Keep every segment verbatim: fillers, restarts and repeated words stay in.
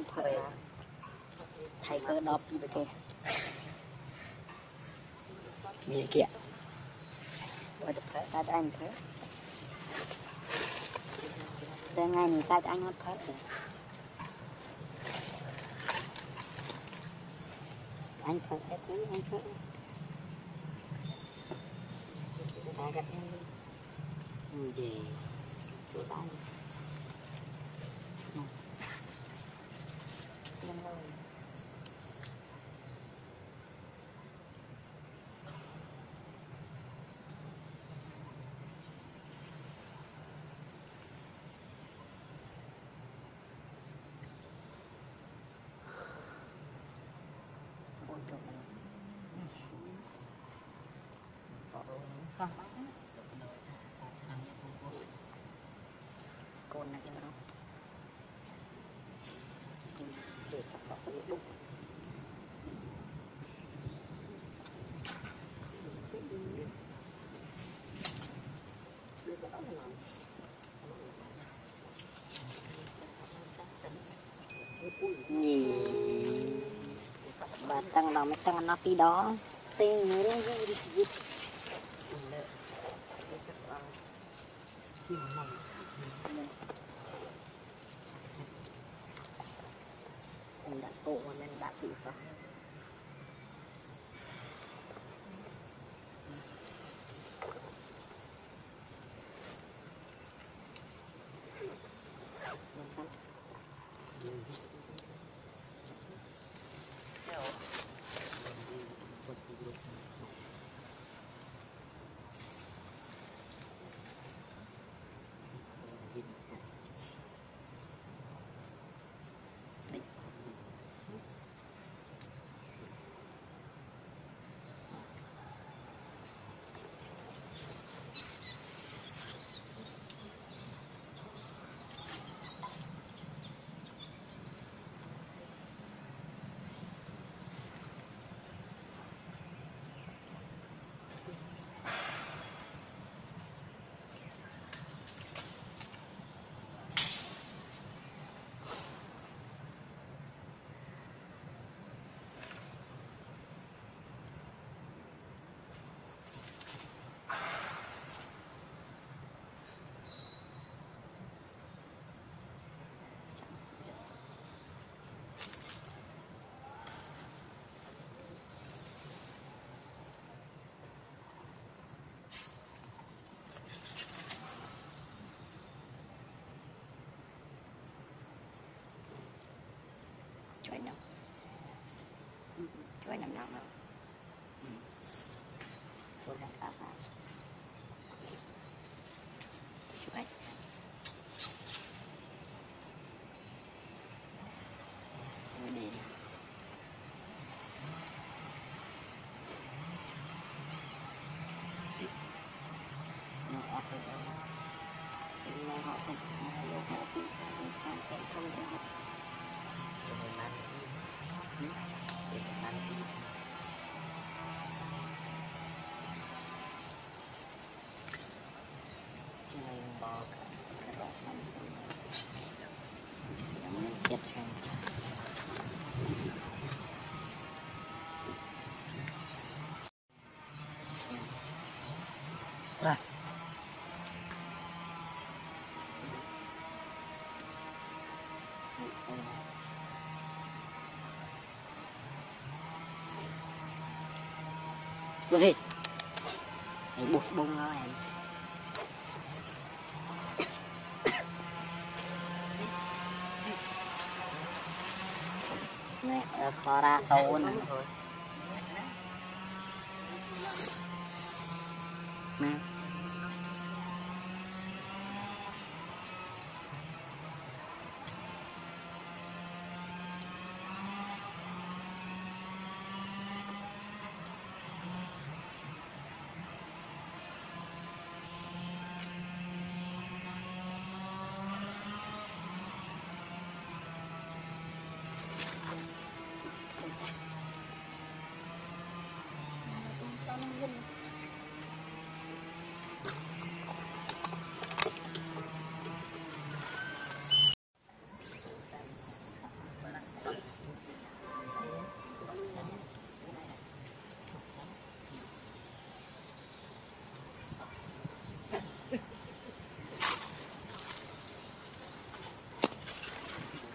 phơi thầy cơ đọc như thế gì kìa rồi tập phơi ta anh phơi từ ngày này ta anh mất phơi anh phơi cái thứ anh phơi ta gặp em đi gì chỗ tay con này nó để nó sẽ đục nhỉ bà tăng đầu mấy tăng nó đi đó tên nhớ nó gì gì mình đặt bộ mà mình đặt bị sao chuối nằm chuối nằm nằm nằm chuối nằm nằm nằm chuối chuối đi nó ọt rồi nó họ không họ vô họ bị không không không không mình ăn đi mình ăn đi mình bỏ cái rau này mình chết sang rồi cái gì này bột bông đó em này khó ra sâu nữa thôi nè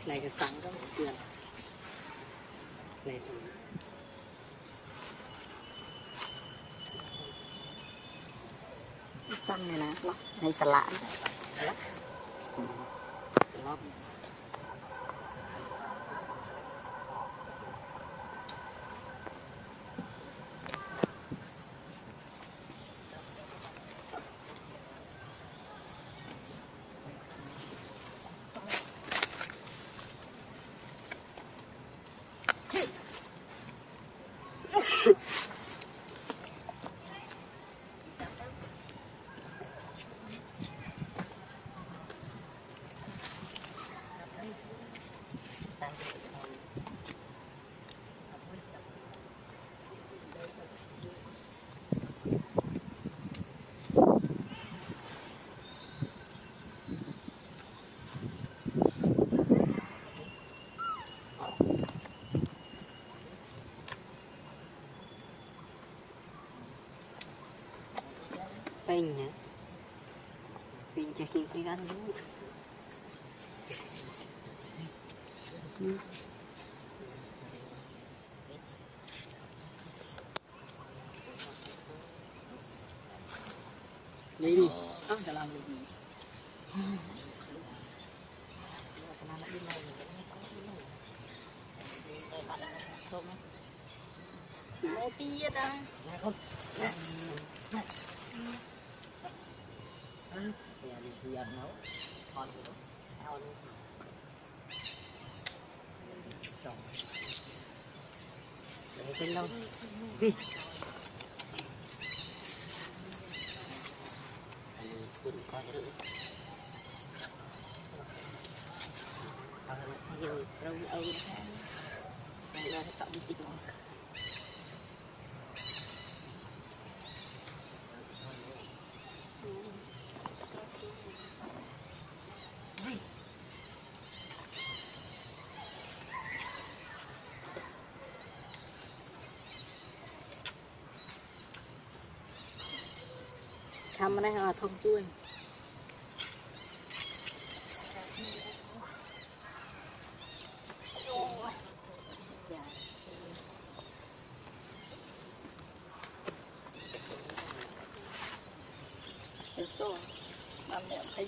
này cái sáng rất tiền này xăng này nè lóc này xà lạn lóc lóc pin hả? Pin cho khi cái gắn đúng. Ừ. Libby, không phải làm Libby. Mẹ tiết à? Không. Dạ đi gì ăn nấu con của nó luôn trồng để trên lâu gì con coi cái nữa nhiều râu âu này là sợ bị tịch thăm này là thông chui rồi làm đẹp thấy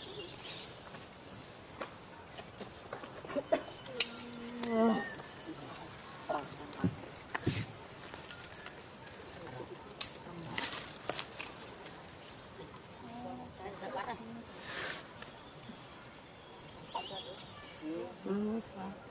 ừ.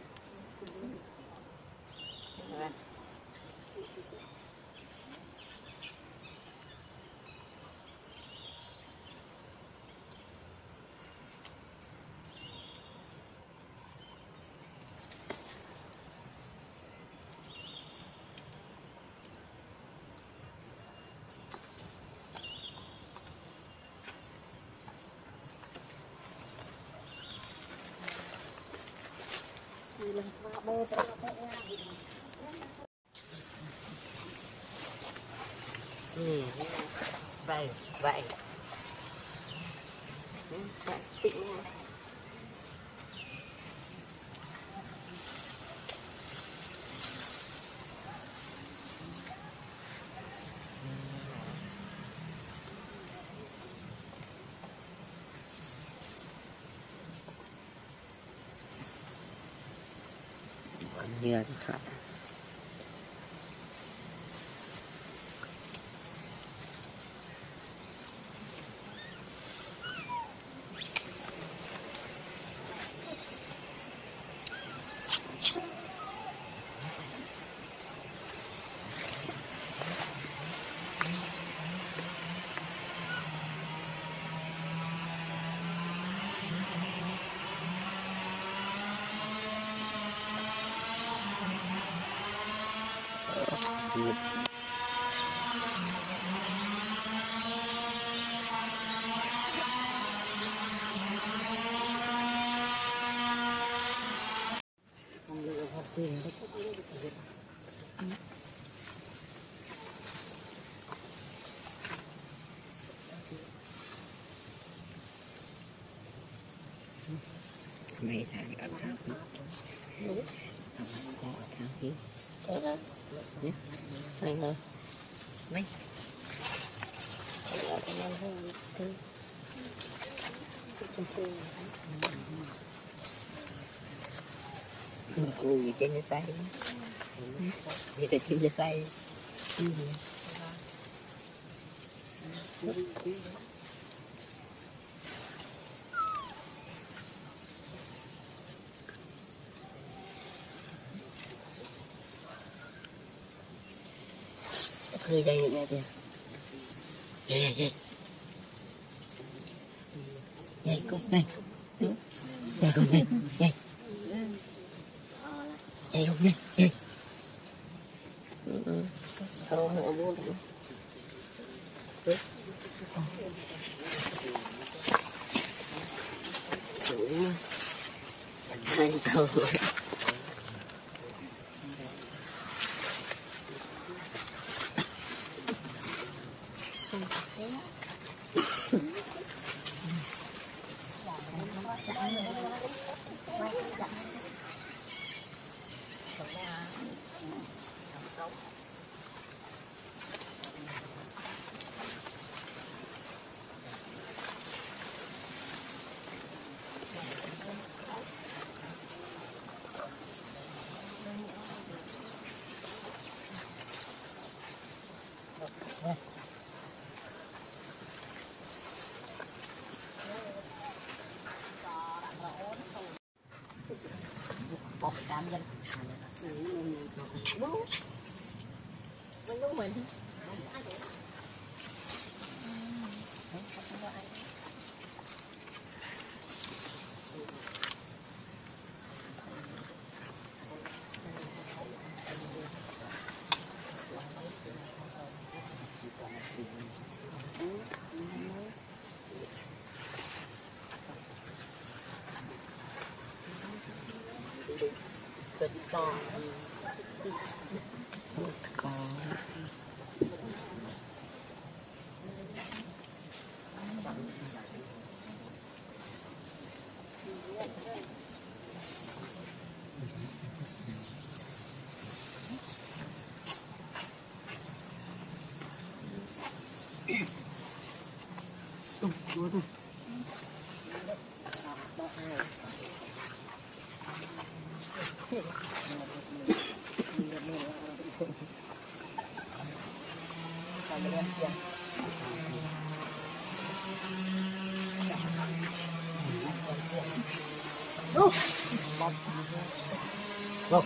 Ừ, vậy vậy tịnh nha. Như thật Việt. mấy thằng ở thằng kia ở thằng kia đó đó nhé này nè mấy ở trong năm thứ trong khu cô gì trên cái tay vậy là trên cái tay hơi dây nữa nha chị dây dây dây dây cúc dây dây cúc dây dây dây cúc dây dây không họ mua được tuổi mà hai tàu một đám dân đúng mình đúng mình Hãy Go.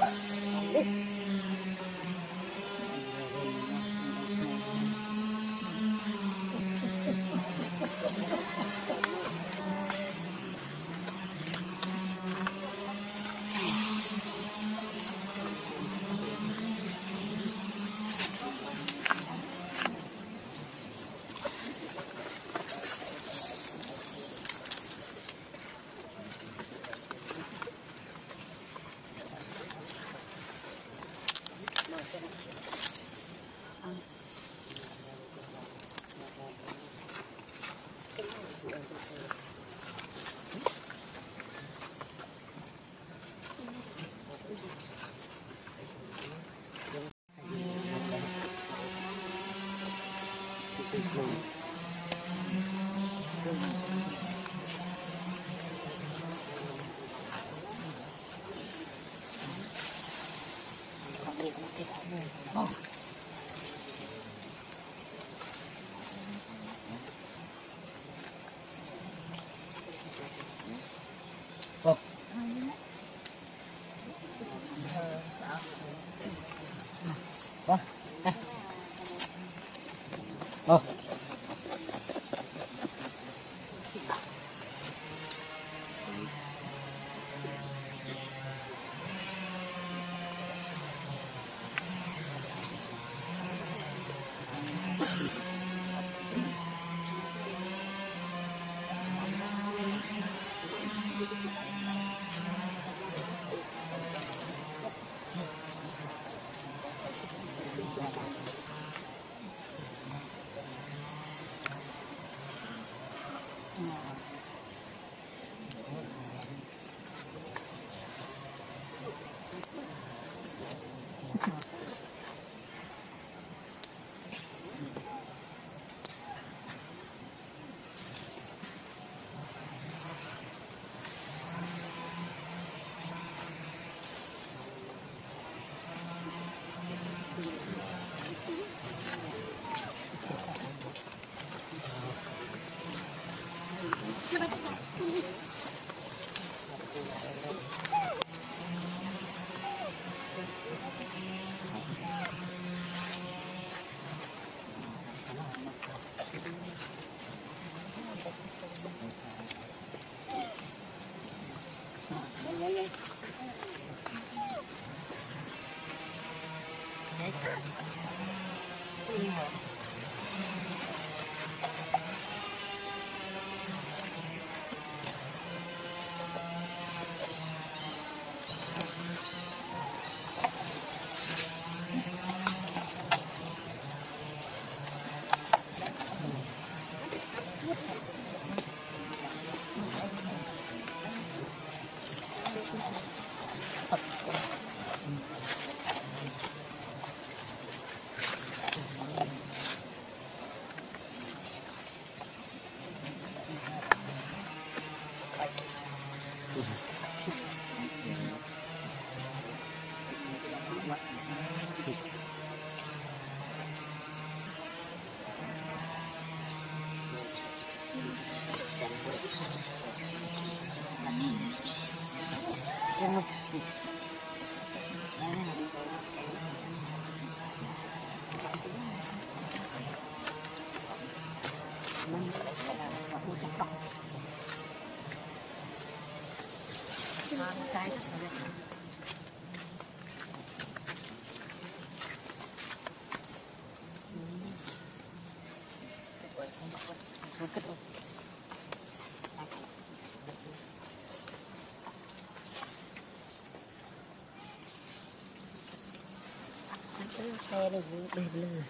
Oh. Oh. Oh. Oh. xe này bề lừa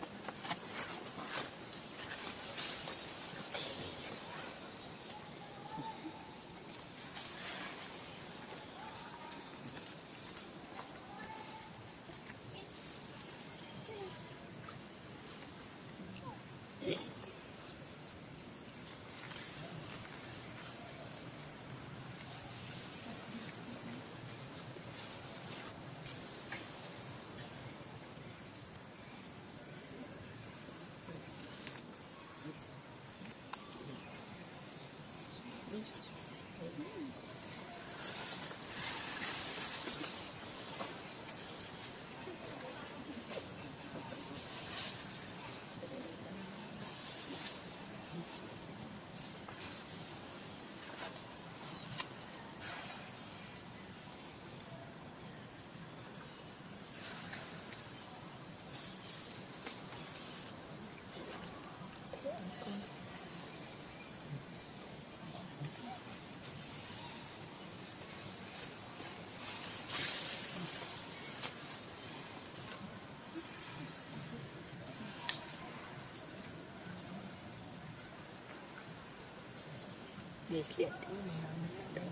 liệt liệt đây.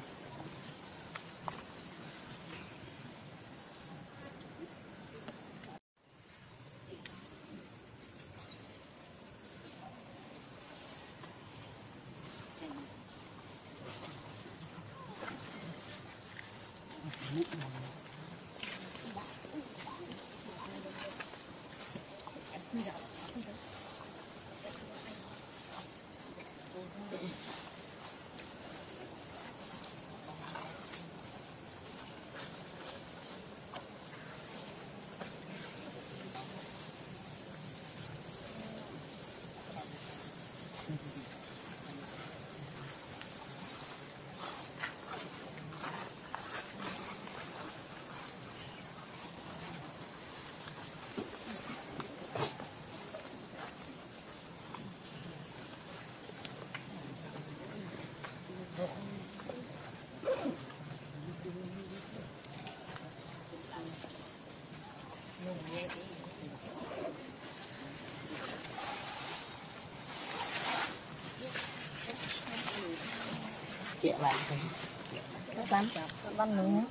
Chị bạn các bạn các bạn nữa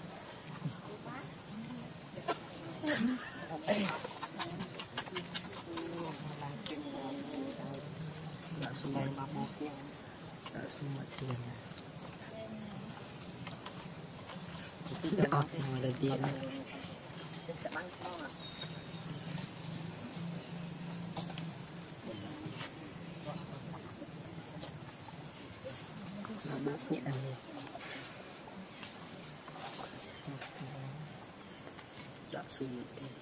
đã xuống đây mà một đã xuống một tiền ọt ngoài là tiền nhẹ đã xuống một tiền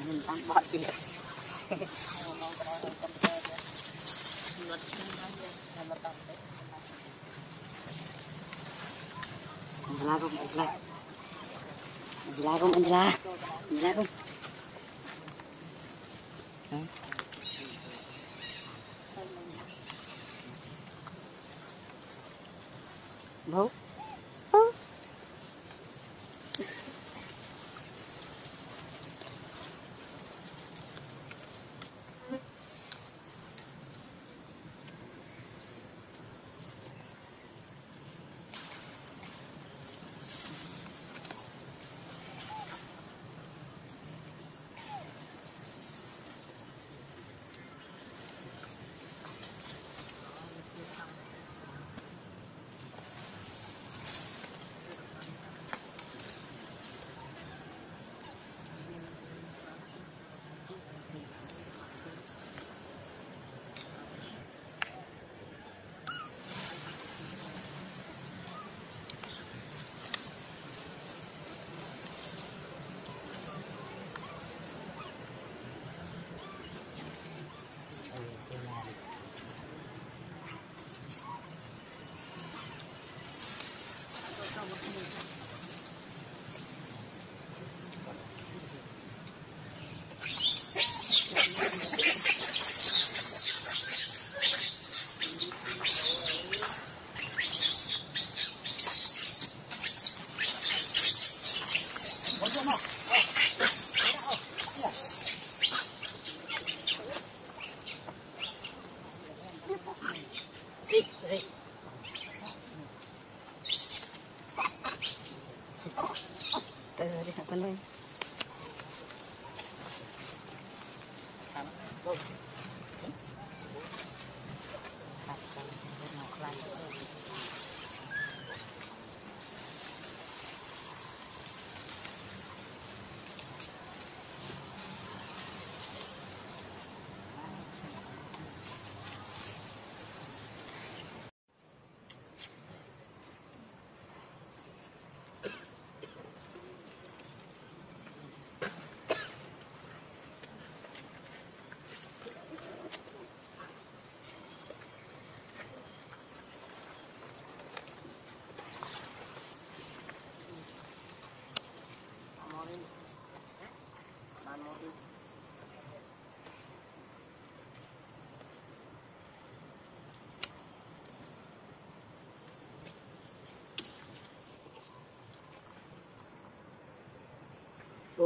mình tăng bọt gì Angela không, Angela Angela không, Angela Angela không bố từ đi học con lên Ô.